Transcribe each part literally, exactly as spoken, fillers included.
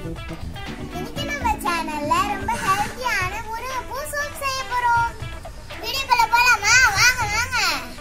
இன்னைக்கு நம்ம சேனல்ல ரொம்ப ஹெல்தியான முருங்கை பூ சூப் செய்ய போறோம். வீடியோக்குள்ள போலாமா? வாங்க வாங்க.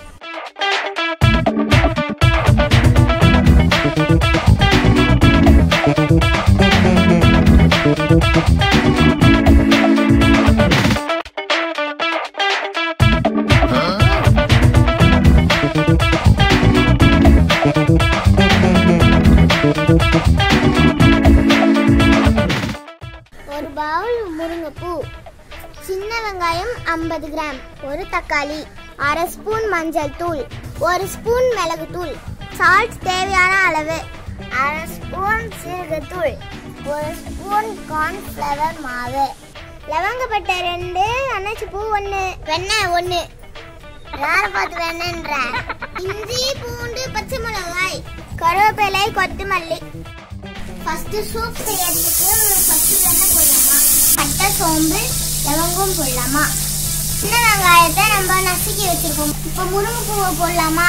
ஒரு பவுல் முருங்கை பூ, சின்ன வெங்காயம் ஐம்பது கிராம், ஒரு தக்காளி, அரை ஸ்பூன் மஞ்சள் தூள், ஒரு ஸ்பூன் மிளகு தூள், சால்ட் தேவையான அளவு, அரை ஸ்பூன் சீரகத்தூள், ஒரு ஸ்பூன் கார்ன்ஃப்ளவர் மாவு, லவங்கப்பட்டை ரெண்டு, அன்னாச்சி பூ ஒன்று, வெண்ணெய் ஒன்று. யார பார்த்து வெண்ணெய்ன்ற? இஞ்சி பூண்டு பச்சை மிளகாய், கருவேப்பிலை கொத்தமல்லி. ஃபர்ஸ்ட் சூப் செய்யறதுக்கு ஃபர்ஸ்ட் எண்ணெய் போடலாமா? பட்டை சோம்பு லவங்கம் போடலாமா? சின்ன வெங்காயத்தை நம்ம நசுக்கி வச்சிருக்கோம். இப்போ முருங்கை பூவை போடலாமா?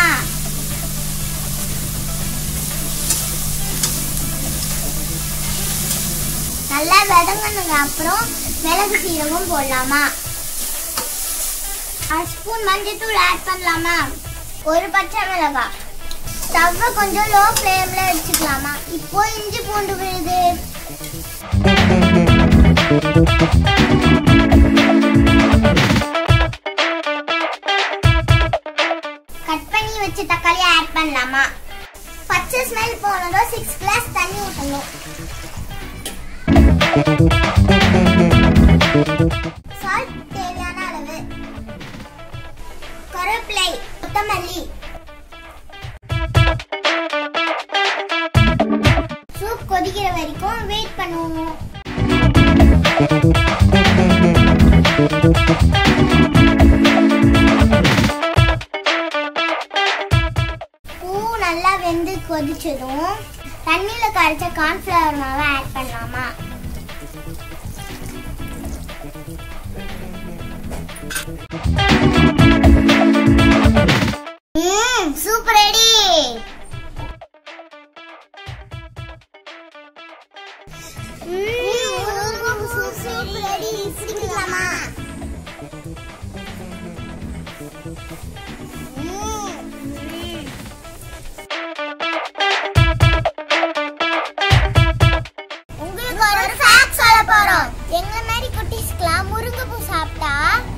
நல்லா வதங்கினதுக்கு அப்புறம் மிளகு சீரகம் போடலாமா? அரை ஸ்பூன் மஞ்சள் தூள் ஆட் பண்ணலாமா? ஒரு பச்சை மிளகாய். ஸ்டவ்வை கொஞ்சம் லோ ஃப்ளேம்ல வச்சுக்கலாமா? இப்போ இஞ்சி பூண்டு விழுது, கட் பண்ணி வச்சு தக்காளி ஆட் பண்ணலாமா? பச்சை ஸ்மெல் போனதும் சிக்ஸ் கிளாஸ் தண்ணி ஊற்றணும். சால்ட் தேவையான அளவு, கருவேப்பிலை கொத்தமல்லி. சூப் கொதிக்கிற வரைக்கும் வெயிட் பண்ணுவோம். பூ நல்லா வெந்து கொதிச்சதும் தண்ணியில கரைச்ச கார்ன்ஃப்ளவர் மாவை ஆட் பண்ணலாமா? Soup ready. Soup ready. சிரிக்கலாமா? உங்களுக்கு ஒரு ஃபேக்ட் சொல்ல போறோம். எங்க மாதிரி குட்டீஸ்க்குலாம் முருங்கை பூ சாப்பிட்டா